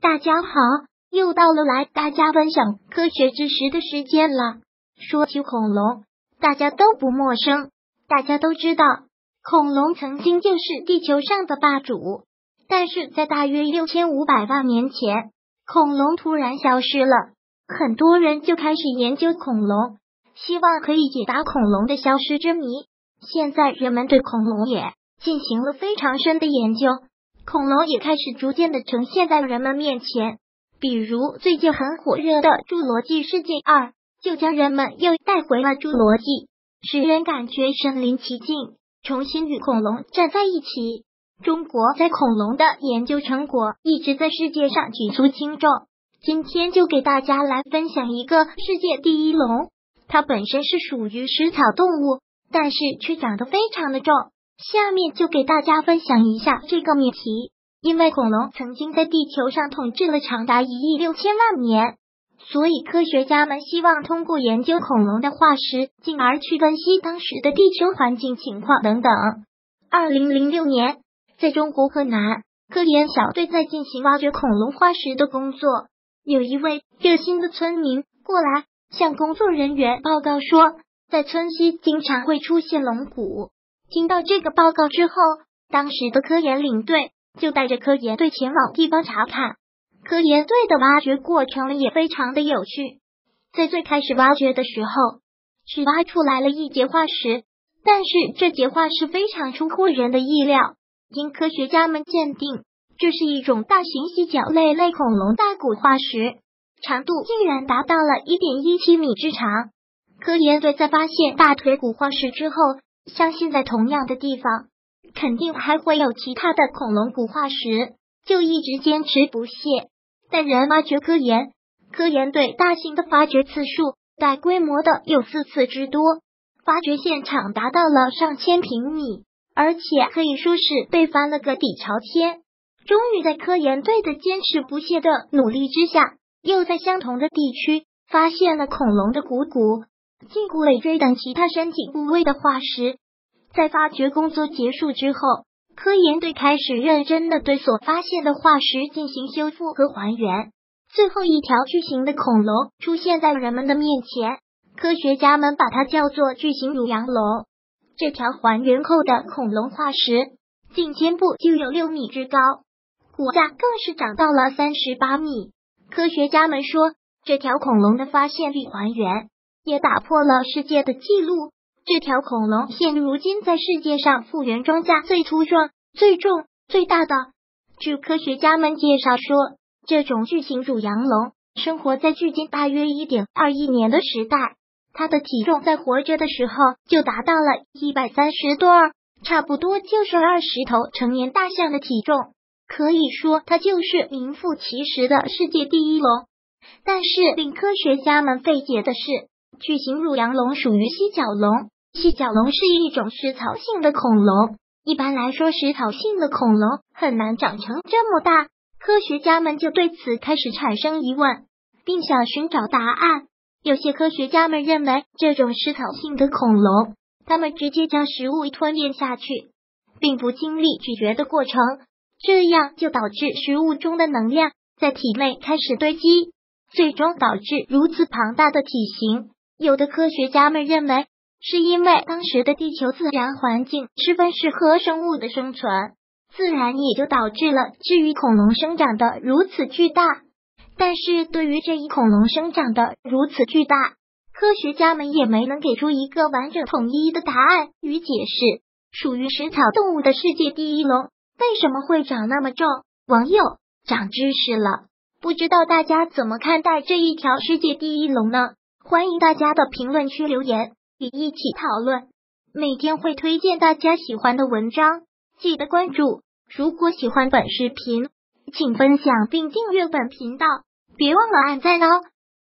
大家好，又到了来大家分享科学知识的时间了。说起恐龙，大家都不陌生，大家都知道，恐龙曾经就是地球上的霸主。但是在大约6500万年前，恐龙突然消失了，很多人就开始研究恐龙，希望可以解答恐龙的消失之谜。现在人们对恐龙也进行了非常深的研究，恐龙也开始逐渐的呈现在人们面前。比如最近很火热的侏罗纪世界2，就将人们又带回了侏罗纪，使人感觉身临其境，重新与恐龙站在一起。中国在恐龙的研究成果一直在世界上举足轻重，今天就给大家来分享一个世界第一龙。它本身是属于食草动物，但是却长得非常的重。下面就给大家分享一下这个命题。因为恐龙曾经在地球上统治了长达1亿6千万年，所以科学家们希望通过研究恐龙的化石，进而去分析当时的地球环境情况等等。2006年，在中国河南，科研小队在进行挖掘恐龙化石的工作。有一位热心的村民过来向工作人员报告说，在村西经常会出现龙骨。听到这个报告之后，当时的科研领队就带着科研队前往地方查看。科研队的挖掘过程也非常的有趣。在最开始挖掘的时候，只挖出来了一节化石，但是这节化石非常出乎人的意料，因科学家们鉴定这是一种大型犀角类恐龙大骨化石，长度竟然达到了 1.17 米之长。科研队在发现大腿骨化石之后，相信在同样的地方肯定还会有其他的恐龙骨化石，就一直坚持不懈。但人挖掘科研队大型的发掘次数，大规模的有4次之多，发掘现场达到了上千平米，而且可以说是被翻了个底朝天。终于在科研队的坚持不懈的努力之下，又在相同的地区发现了恐龙的骨、胫骨、尾椎等其他身体部位的化石。在发掘工作结束之后，科研队开始认真的对所发现的化石进行修复和还原。最后一条巨型的恐龙出现在人们的面前，科学家们把它叫做巨型乳羊龙。这条还原后的恐龙化石颈肩部就有6米之高，骨架更是长到了38米。科学家们说，这条恐龙的发现与还原也打破了世界的纪录。这条恐龙现如今在世界上复原中下最粗壮、最重、最大的。据科学家们介绍说，这种巨型乳羊龙生活在距今大约 1.2 亿年的时代，它的体重在活着的时候就达到了130多二，差不多就是20头成年大象的体重，可以说它就是名副其实的世界第一龙。但是令科学家们费解的是，巨型乳羊龙属于犀角龙。犀角龙是一种食草性的恐龙，一般来说食草性的恐龙很难长成这么大，科学家们就对此开始产生疑问，并想寻找答案。有些科学家们认为，这种食草性的恐龙，它们直接将食物吞咽下去，并不经历咀嚼的过程，这样就导致食物中的能量在体内开始堆积，最终导致如此庞大的体型。有的科学家们认为，是因为当时的地球自然环境十分适合生物的生存，自然也就导致了至于恐龙生长的如此巨大。但是对于这一恐龙生长的如此巨大，科学家们也没能给出一个完整统一的答案与解释。属于食草动物的世界第一龙为什么会长那么重？网友长知识了，不知道大家怎么看待这一条世界第一龙呢？欢迎大家的评论区留言一起讨论，每天会推荐大家喜欢的文章，记得关注。如果喜欢本视频，请分享并订阅本频道，别忘了按赞哦。